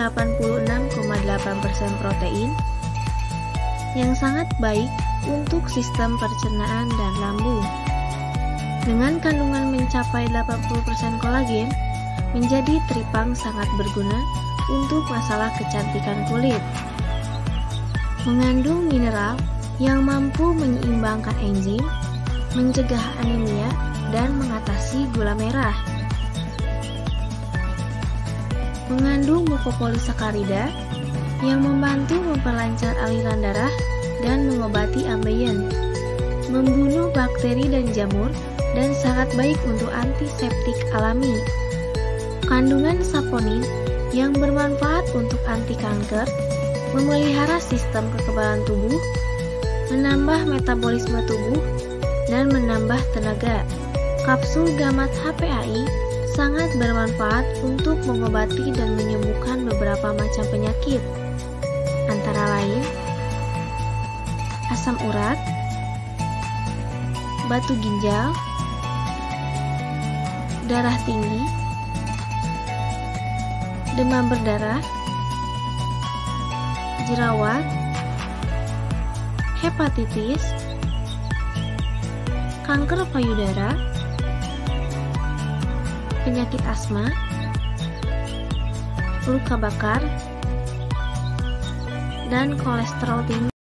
86,8% protein yang sangat baik untuk sistem pencernaan dan lambung. Dengan kandungan mencapai 80% kolagen, menjadi tripang sangat berguna untuk masalah kecantikan kulit. Mengandung mineral yang mampu menyeimbangkan enzim, mencegah anemia, dan mengatasi gula merah. Mengandung mukopolisakarida yang membantu memperlancar aliran darah dan mengobati ambeien, membunuh bakteri dan jamur, dan sangat baik untuk antiseptik alami. Kandungan saponin yang bermanfaat untuk anti kanker, memelihara sistem kekebalan tubuh, menambah metabolisme tubuh, dan menambah tenaga. Kapsul gamat HPAI sangat bermanfaat untuk mengobati dan menyembuhkan beberapa macam penyakit, antara lain asam urat, batu ginjal, darah tinggi, demam berdarah, jerawat, hepatitis, kanker payudara, penyakit asma, luka bakar, dan kolesterol tinggi.